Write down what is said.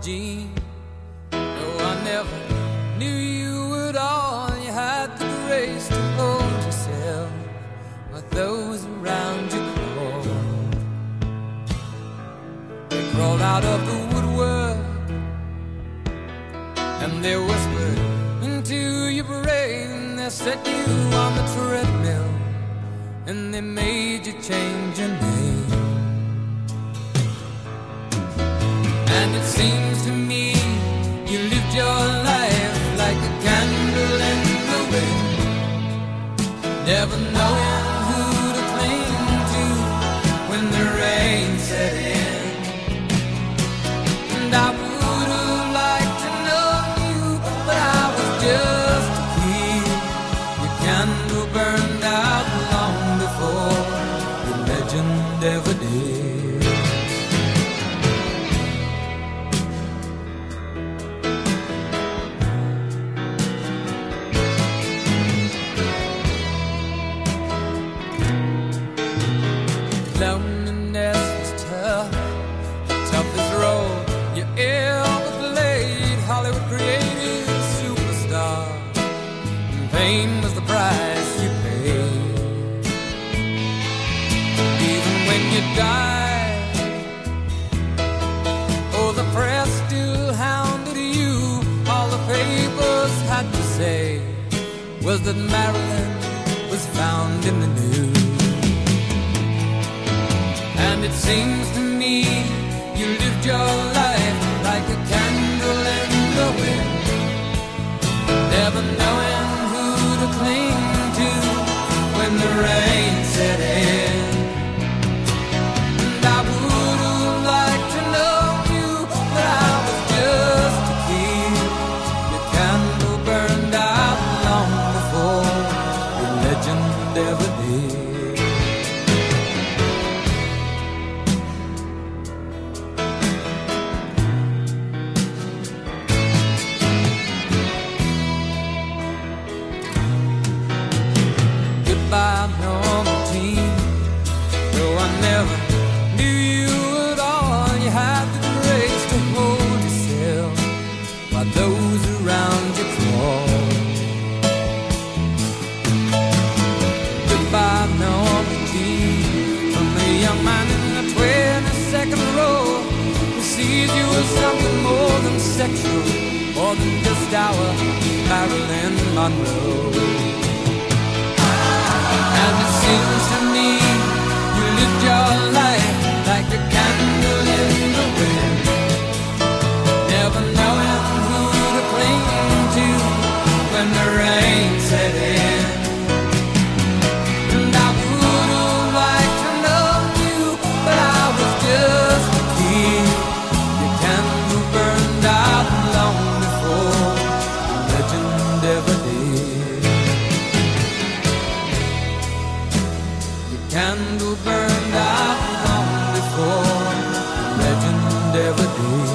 Jean. No, I never knew you at all. You had the grace to hold yourself while those around you crawled. They crawled out of the woodwork and they whispered into your brain. They set you on the treadmill and they made you change your name. And it seems to me you lived your life like a candle in the wind, never knowing who to cling to when the rain set in. And I would have liked to know you, but I was just a kid. Your candle burned out long before your legend ever did. Loneliness is tough, the toughest role you ever played. Hollywood created a superstar, and fame was the price you paid. Even when you died, oh, the press still hounded you. All the papers had to say was that Marilyn was found in the news. And it seems to me you lived your life like a candle in the wind, never knowing who to cling to when the rain set in. And I would have liked to know you, but I was just a kid. Your candle burned out long before your legend ever did. By normal teen, though I never knew you at all. You had the grace to hold yourself while those around you crawled. Goodbye, normal teen, from the young man in the 22nd row who sees you as something more than sexual, more than just our Marilyn Monroe. And it seems to me you lived your life like a candle in the wind, never knowing who to cling to when the rain set in. And I would have liked to know you, but I was just a kid. Your candle burned out long before the legend ever did. Candle burned out long before the legend ever did.